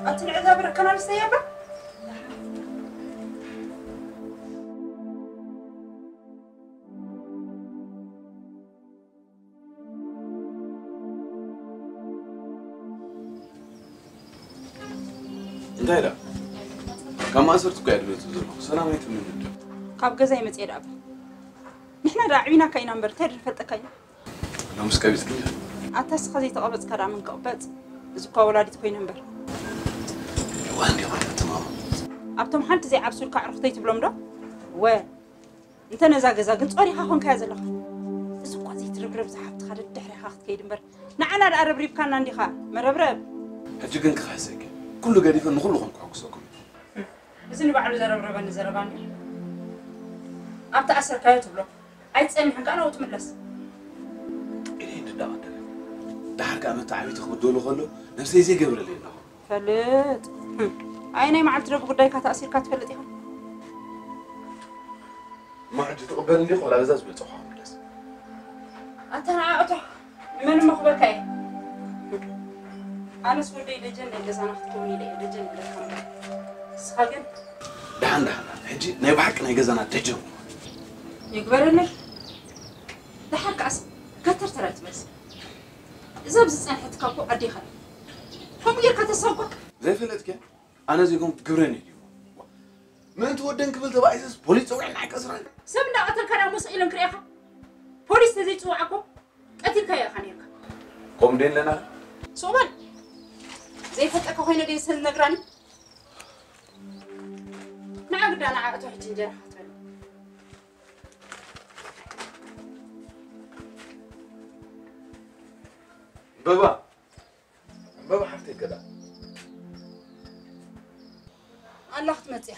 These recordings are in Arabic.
أطلع ذا كان على السيابة انتهى كم صرت قاعد بتزور سلامات من كاب جزاي متعيد أب نحن راعينا كينا برتر فتكينا أنا مش كابيس كده أتاس خزي تقبض كرا من قبض زكوا ولادي تكوين نمبر وين تمام أبتم حنت زي عبسول كعرفتي تبلم ده و أنت نزاق قلت أري هاخون كذا لخ زكوا زي تربرب زحفت خد الدحر خاخت كيد نمبر نعنا العرب ريب كان عندي خا مربرب هجيكن خاسك كله قاعد يفن نخلو خنكوكسكم بزني بعلو زربربان زربان أبتا أسر كايت بلو أي تسألني حق أنا وتملس إيه ده ده حركة ما تعبي تاخد دول خلو نفسي زي قبل اللي فلت أين ما عم تربو قداي كتأثير كتفلتيها ما عاد تقبلني ولا بزاز بتصحى بس أنا أطح من مخبر كاي أنا سودي لجن اللي أنا أختوني لي لجن اللي كم سخاجن دحن هجي نيبحك نيجزنا تجو يقبلني ضحك أس كتر ترى بس إذا بس أنا حتكابو أدي خل هم يركض الصوبك زي فلتك أنا زي قمت قبرني ما أنت ودن قبل تبع إيش بوليس سوي معك أسرع سمنا قتل كلام مسئول كريخة بوليس تزيد سواعكم قتل كيا خنيك قوم دين لنا صوبان زي فتك هنا جاي سن نجراني نعقد أنا عقد واحد جنجر حاطين بابا حفتي كذا الله اختمتي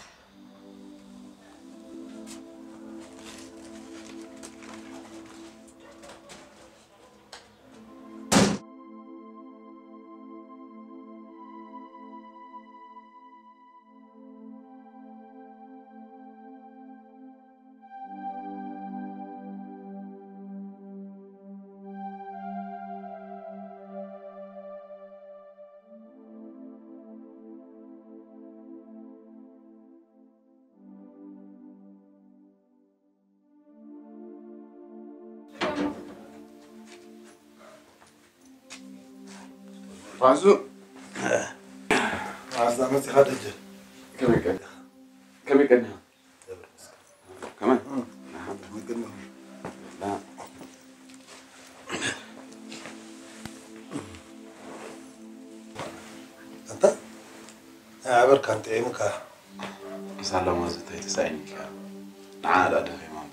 فازو عزمتي خدجة كم يكنها كمان لا أنت عبر كانت عيمك سلام وزتي تسعينك عاد أدخي ما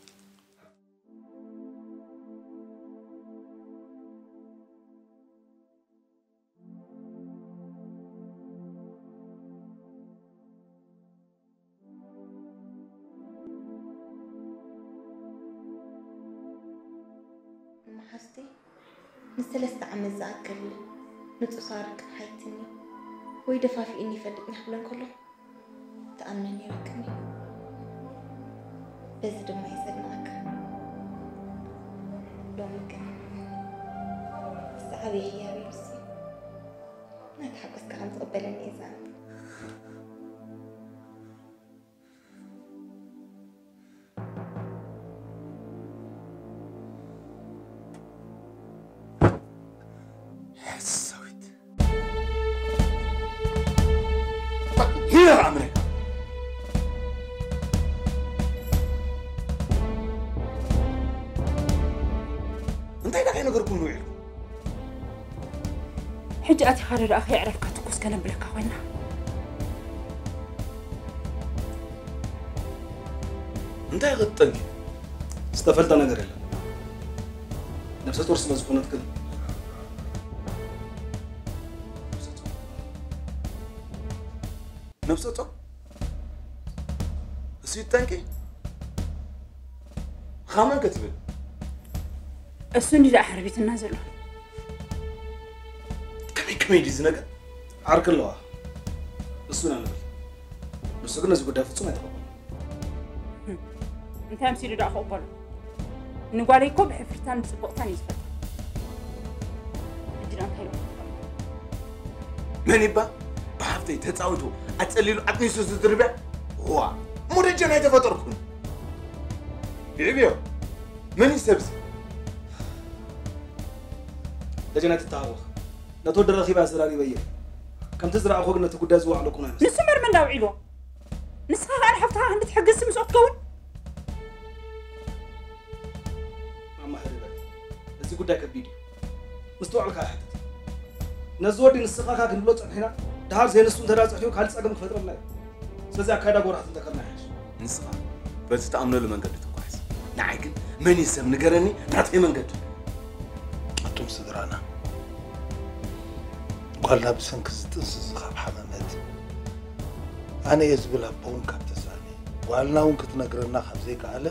محستي نسلست عم الزاكل نتصارك حيتني ويدفع في إني فلتني حبلن كله تأمنني ركني بزد ما يسرناك لو ممكن صعبي هي بيرسي ما تحبسك عم تقبلني إذا هنا عمري انت اذا كاين نقدر نكون نوعي حجاتي خالد اخي يعرف كتكوس كان بلك وين انت غطني استفلت أنا قريلا نفس تورس مزكونات كده نفسه سيد تانكي خامن كتبت السني لا حربيت النازل كم يدي زنقة عارك الله السنة نقول بس قلنا زي قدام فتسمع تقبل انت امسي دا اخبر نقالي كوب حفرتان بسبقتان يزفت ادينا انت من يبا حفتي تتصاوتو أتسليلو أتنيسو تدربع هو مرجع هاي تفطركم بيبيو من يسبس لجنة التعوخ نتود الرخيبة سراري بيه كم تزرع أخوك نتقدس وعلى كنا نسمر من داوعيلو نسخة أنا حفتها عند تحجز مسوق كون ماما حبيبي بس يقول داك الفيديو مستوعب كاحد نزودي نسخة كاك نلوت هنا دهار زين السون تراز أخيو خالص أقام فترة لا سوزي أكيدا قرحت تذكرنا إيش نسخة بس تأمل له من قد تكويس نعيكن من يسمى نقرني تعطيه من قد أنتم صدرانا قالنا بسنك ستنسز خاب حمامات أنا يزبل أبون كابتساني قالنا ونك تنقرنا خمزيك على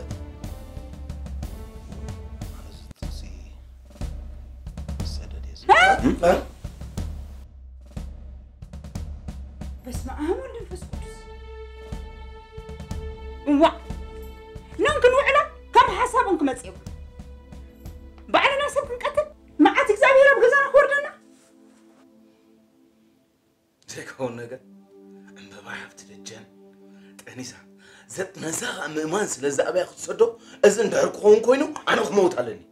أنا ستنسي السادة يزبل بس ما أهم ولا نفس قدس وا نمكن وعلا كم حسابكم متصيب بعد ناس نقتل ما عاد اغزابير بغزانا خوردنا زيكون نجا أما ما حفت الجن تأنيسا زت نزاع مؤمن سلزق أبي أخذ صدق إذن داركون كوينو أنا خموت عليني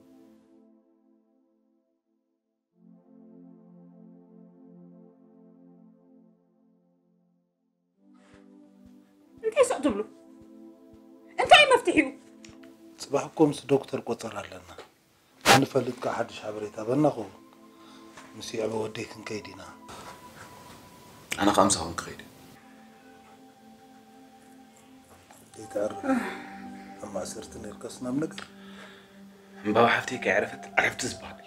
انت ايش تقولوا انت اي مفتحيو صباحكم دكتور قطر لنا أنا فلت كحد شابريتا بناخو مسي أبو وديك كيدينا أنا 5 هون كريد يتعرف أما صرت نرقصنا منك مبا حفتيك عرفت زباق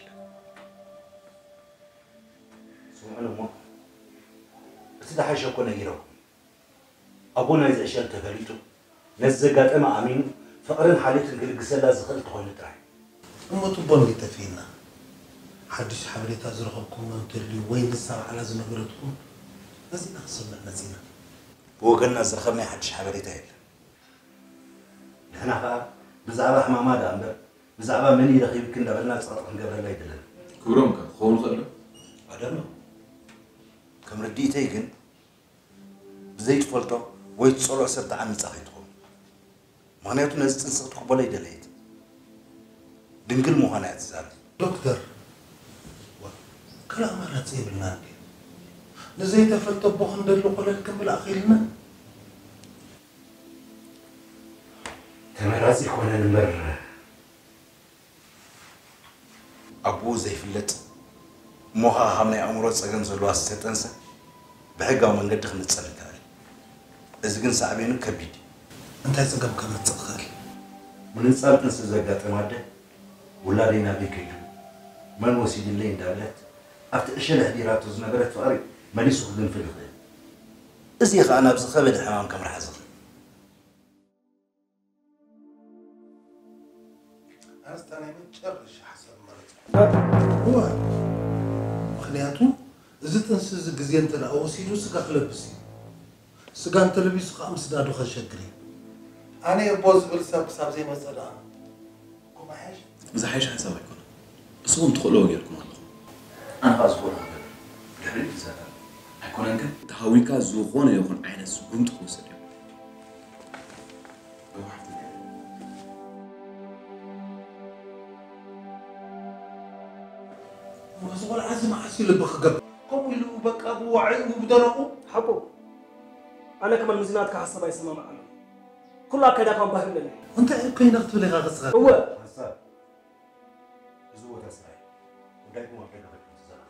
سمعنا ما بس ده حاجة كنا يرو أبونا إذا أشياء تفريتو نزقات أما أمين فقرن حالة الجلجسة زخلت تقول تراي أما تبون لتفينا حدش حبريتا زرقكم من ترلي وين الساعة على زنبرتكم نزينا خصمنا نزينا وقلنا زخمنا حدش حبريتا إلا نحن بقى بزعبة حمامة دامبر بزعبة مني دخيل كنا بلنا صارت عن قبل لا يدلنا كورم كان خون خلنا أدمنا كم رديت هيكن بزيت فلتو ويتصلوا سرت عن صاحبكم معناته ناس تنسقط قبل يدليت دنقل مو هنا أتزال دكتور كلام أنا تصيب لنا نزيت فلتو بوخن دلو قلت كم بالأخيرنا تمرازي كنا نمر أبو زي فلت موها همنا أمورات سجن زلوا ستنسى بحاجة من قد خلنا تصلي تاري إذا كن صعبين كبيد أنت عايز كم تسخر من صار تنسى زجاج ماده ولا لينا بكيد من وسيد اللي دابلت أفتح إشل هديرات وزنبرت فاري ماني سخدم في الخير إذا أنا بس خبر الحمام كم راح أزغ أنا من شرش حسن مرة هو مخنياته إذا تنسى جزيان تلا أو سيدو سكا خلبسي سكان تلبيس خامس دادو خشكري أنا يبوز بالسب سب زي ما صدق كم حاجة إذا حاجة حسابي يكون بس هم تقولوا غيركم الله أنا أصبر قبل زمان هيكون أنك تهويكا زوخون يكون عين السكون تخوص اليوم وصل عزم عسيل بخجب قوي له بقى أبو وعي وبدرقه حبو أنا كمان مزينات كحسب يسمع معنا كلها كذا كم بهم لنا أنت كين أخذ لي غاصغر هو حساب زوجة تسعي ودايما ما كنا بنتزاح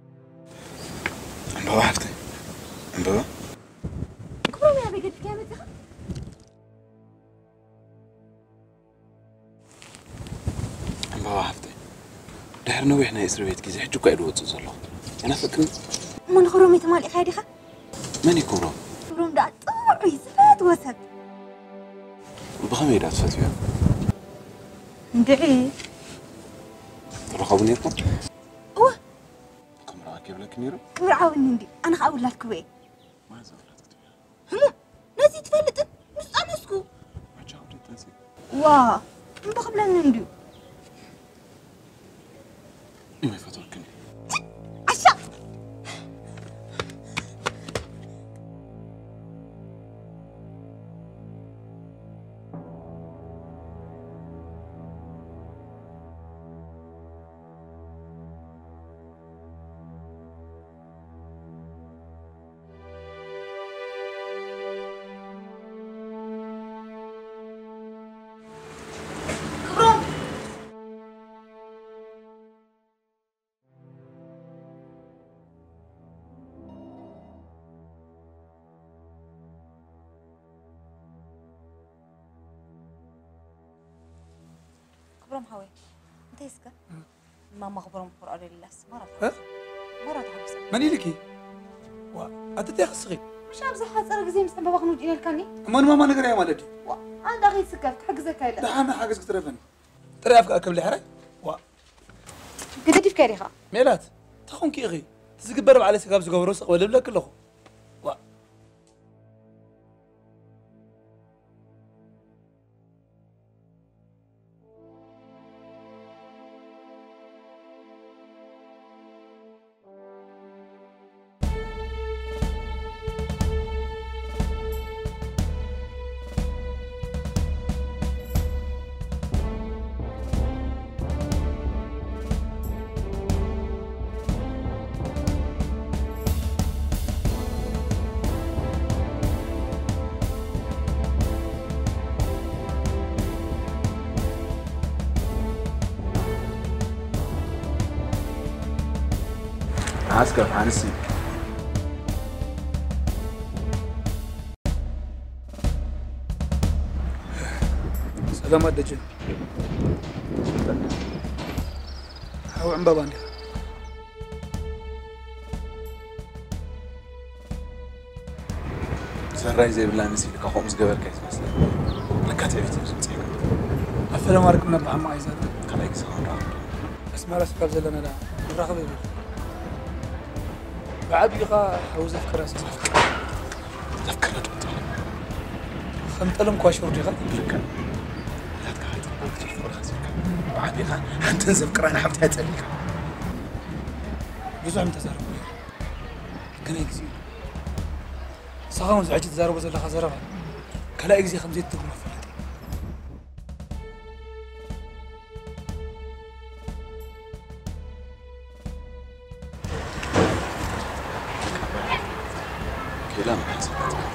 أمبا حفتي أمبا كم يا بيجي كامل نوح نايس ربيت كذا حجوا قاعد وتصل الله أنا فكر من خرومي تمالي خيري خا ماني كورو خروم دا طوعي زفات وسط بخميرات فتوى ندعي ترخبوني لكم أوه كم راكب لك نيرو كبر عاون ندي أنا خاول لك كوي ما زالت هم ناسي تفلت مستأنسكو ما جاودت ناسي واه بخبلا ندي ما يفطركني عشا خبرهم هاوي انت يسكا ما خبرهم قرآن لله مرة مرة تحبسه ماني لكي أنت تخسري مش عم زحات صار زي مستنبه واخد نجينا الكاني ما نقدر يا مالدي أنا أغير سكفت حق زكاة لا ده أنا حاجة ترفني ترى أفكار كم لحرة قد كيف كاريخا ميلات تخون كي أخي تزقبر على سكاب زقبر وسق ولا بلا كله عسكر حانسي سلامات دجن هاو عم باباني سراي زي بلا نسي لك خمس قبل كيس بس لك تعبت بس أفلا ما ركبنا بعم عايزة خليك سهران بس ما رسكب زلنا لا راخذ بيبي بعبي قا حوز أفكار أساس تفكر دوت خمتلم كواشور دي غا لك لا تقعد ما تشوف ولا خزيك بعبي قا هنتنزف قرانا حبتها تسلك بزو عم تزارب كان يكزي صغام زعجت تزارب زلا خزرها كلا يكزي خمسة تقوم فلتي كلام حسن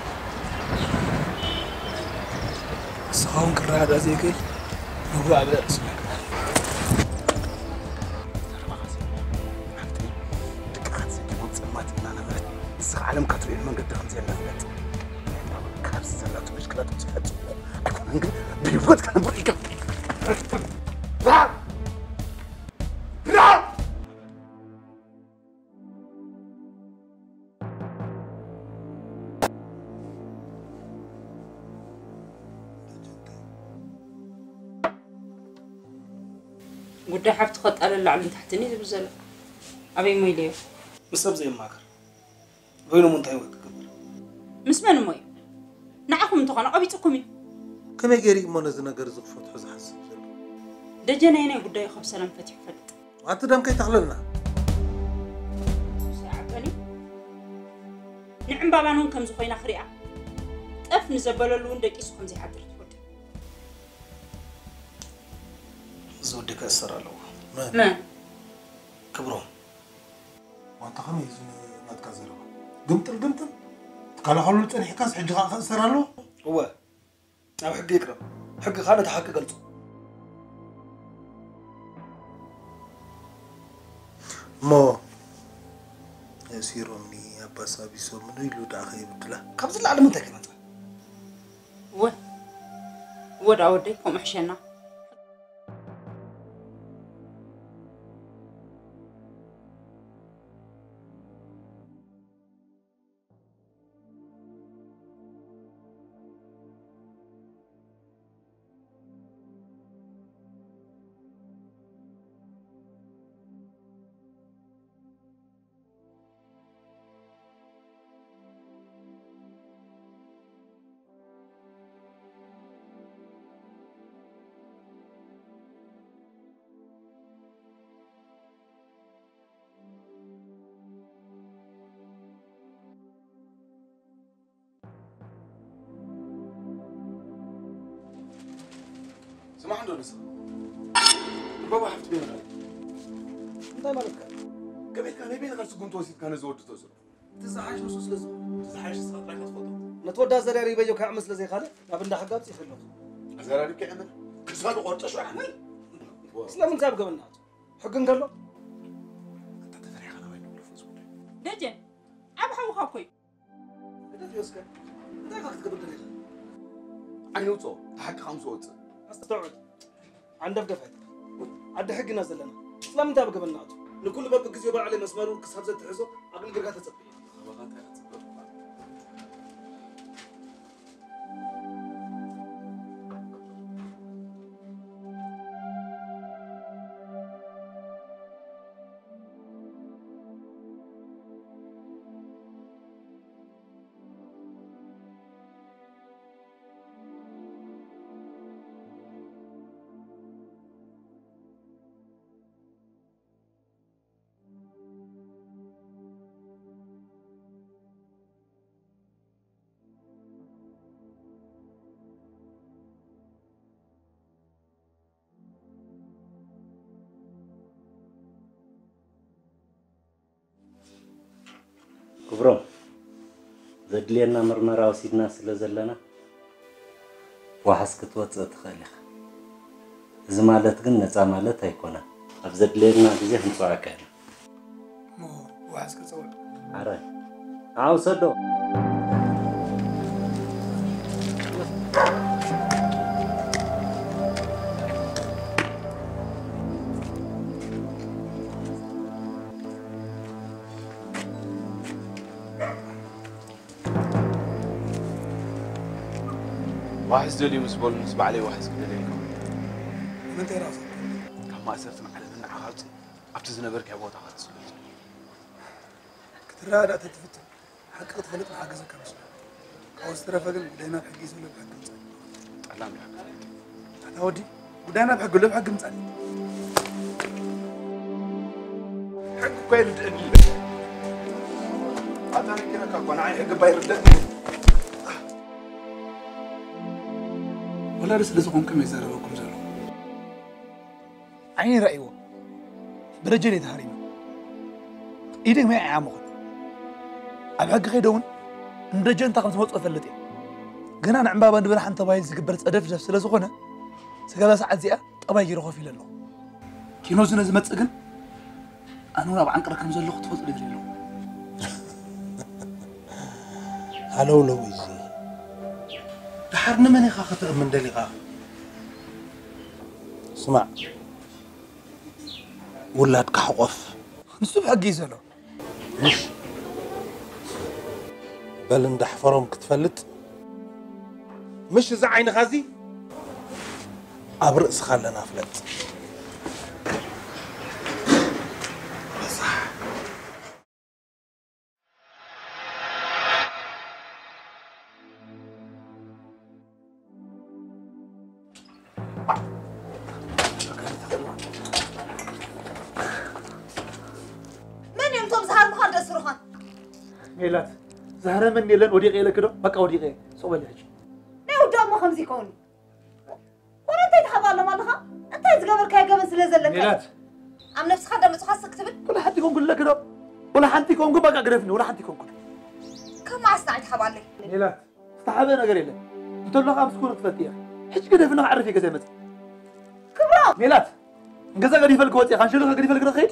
صغام كرا هذا زي كي نقول على اسمك عالم كاترين من قد خمسة نفلت كابس زلات مشكلة تسحب أكون نقول بيفوت كان بريكا لا لا قد حفت خط على اللعب تحتني بزلا أبي ميليو مسب زي ماكر وينو منتهي وقت كبر مسمن موي نعكم تقنا أبيتكم كم يجري ما نزنا جرز فتح زحس دجنا هنا قد يخب سلام فتح فلت وأنت دام كي تغللنا ساعبني نعم بابانون كم زخينا خريعة طف نزبلوا لون دقيس خمسة حضر تفوت زودك أسر له ما كبرهم وأنت خم يزن ما تكذروا قمتل قال خلوا تاني حكاس حج خسر له هو أو حق يقرأ حق خالد حق قلته ما يسيروني أباس أبي سو منو يلو داخل بدله كابز العالم أنت كمان ودا وديكم أحشنا سمع عنده نسخ بابا حفت بينا انت مالك كميت كان يبين غير سكون توسيت كان زود توسر تزحش نصوص لازم تزحش صار رايك تفضل نتودا زراري بيجو كعمس لزي خاله ابن حقات يخلو زراري كعمل كساد قرطه شو عمل اسلام انت ابقى منات حق نقول انت تدري على وين الفوز دجن ابحو خاكوي انت فيوسك انت راح تقبل دريخه عينو تو حق 5 وص استوعب عند دفعت عند حق ناس لنا اسلام انت ابقى منات لكل باب غزي بقى عليه مسمار كسب زت تحسو اقل قرقه تصبي خبرات هي تصبر كبرم زدلينا مرمرة وسيدنا سلزلنا وحسكت وتصت خالخ زمالت قلنا زمالت هيكونا أبزدلينا بزيه نصوع كان مو وحسكت صوع عراي عاوصدو واحد زولي مسبول مسبع عليه واحد كده ليكم من انت راسك كما أسرت معلم من عخارتي أبتزنا بركة أبوات عخارتي كترى تتفتن حق طفلت مع حق زكاة مش أو استرافقل بدينا بحق يسوي بحق مصالح علام يا أنا ودي بدينا بحق ولا بحق مصالح حق كوين دقني هذا كنا كأكون عين حق باير دقني ولا رسل زقوم كم يزاربكم زارو عيني رأيوه برجلي تهريمه إيدك ما يعمق الحق خيدون ندرجن تاخذ موت أفلتي قنا أنا عمبابا ندبر حن طبايل زقبرت أدف جف سلا زقنا سقلا ساعة زيا طبايل يروح في لله كينو زنا زمت سجن أنا ولا بعنقر كم زل لخت فوت بدري له هلو لويزي دحرنا من يخاف من دليقة اسمع ولاد كحقف نسوب حق يزلو بل ندحفرهم كتفلت مش إذا عين غازي أبرأس خلنا فلت من يوم توم زهر مهندس روحان ميلات زهره من يلن ودي غير كده بقى ودي غير سوى لي حاجه نيو دم خمسي كوني وانا انت تحبال مالها انت تقبر كاي قبل سلازلك ميلات عم نفس خدم تحس كتبت ولا حد يكون كل كده ولا حد يكون بقى قرفني ولا حد يكون كده كم عسنا تحبال لي ميلات استحبنا قريله انت لو خمس كون تفتيها حج كده فينا عرفي كذا مت كبرى ميلات انقزا قريف الكوتي خان شنو قريف الكرخيت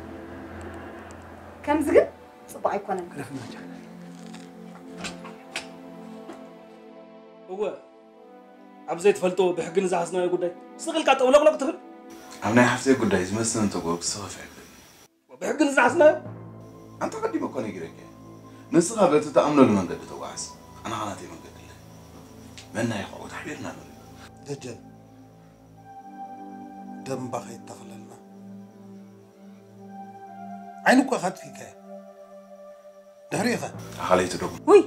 كم زقن صباح يكون قرف المجال هو عبزيت فلتو بحق نزعسنا يقول لك سقل كاتو لقلق تخل أنا حفتي قد عايز مثلا تقول بصفة بحق نزعسنا أنت قد ما كوني جريك نسخة بتتأمل من قد توعس أنا غلطي من قد الله منا يقعد تحبيرنا دجل دم بغي تغللنا عينك أخذت فيك دهريخة خليت دوم وي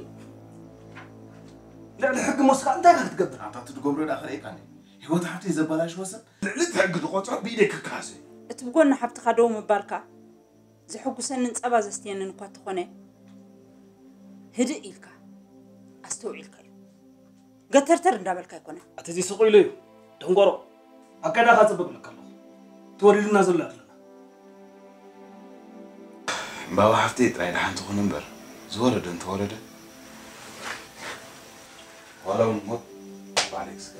لا الحق مسخ انت قاعد تقبل أنت تقول رد آخر إيه كان هو تحفتي زبالة وصل لا تحق تقطع بيدك كاسة اتبقونا حبت خدو مباركة زي حقو سنن صبا زستين نكوات تخوني هدئ إلكا أستوعي إلكا قترتر ندابلكا يكونه أتزي سقي لي دنقرو أكيد أخذ لك الله توري لنا زلات لنا بابا حفتيت رايح حنت خنبر زورد انت ورد ولو نموت عليك سكر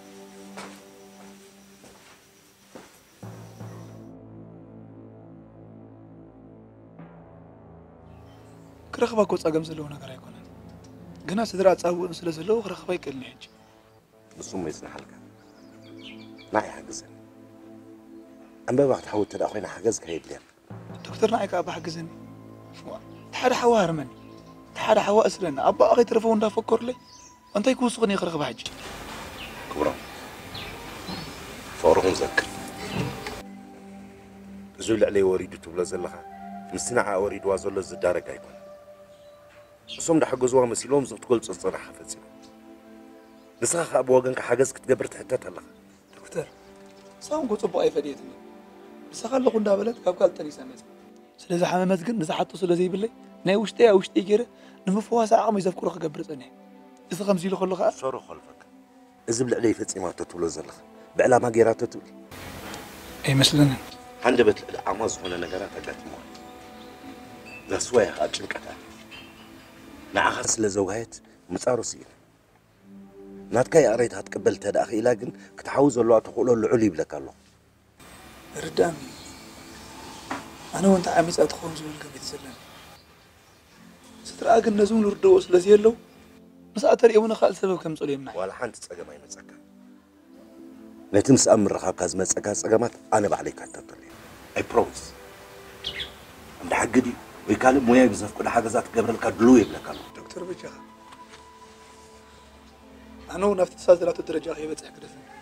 كرخبا كوصا قم زلو ነገር አይኮነን ግና ስድራ ጻውን ስለዘለው ክረخባ ይቀልኒ ሕጂ ንሱም ይስናሐልካ ናይ ሓገዘን أنبا بعد حاول تلاقي أخوينا حجز كهيد ليه دكتور نايك أبا حجزني تحد حوا هرمني تحد حوا أسرنا أبا أخي تلفون ده فكر لي وأنت يكون صغني يخرج بحج كبرى فاروق مذكر زول عليه وريد تبلا زلها مستنع وريد وازول الزدارة كايكون صوم ده حجزوها مسيلهم زفت كل صنع حفظي نسخ أبو وجنك حجز كتجبر تحتها تلا دكتور صام قلت أبو أي فديتني بس خلوا قلنا بلد قال تاني سنة سلزة حمامات جن نزحته سلزة بالله لا وشتي جرا نمفوها ساعة ما يزفكوا رخ جبرت أنا إذا خمسين لو خلوا خا صاروا خلفك إزبل عليه فتسي ما تطول زلخ بعلا ما جرات تطول أي مثلاً عند بيت الأعماز هنا نجارات أجت موي ذا سوية أجن كتاب نعخس لزوجات متعرسين ناتكاي أريد هتقبل هذا أخي لكن كتحوز الله تقول له علي بلك الله رداني أنا وأنت عميس أدخل زول كم يتسلم ستراك النزول الردوس لزير له بس أتري يومنا خال سبب كم صلي مني ولا حنت تسأجم أي مسكة لا تنسى أمر رخاك هذا مسكة سجمات أنا بعليك حتى تطلع I promise عند حق دي ويكلم مويا بزاف كل حاجة ذات قبل الكدلوي بلك الله دكتور بجاه أنا ونفت سالت لا تدرج أخي بتحكي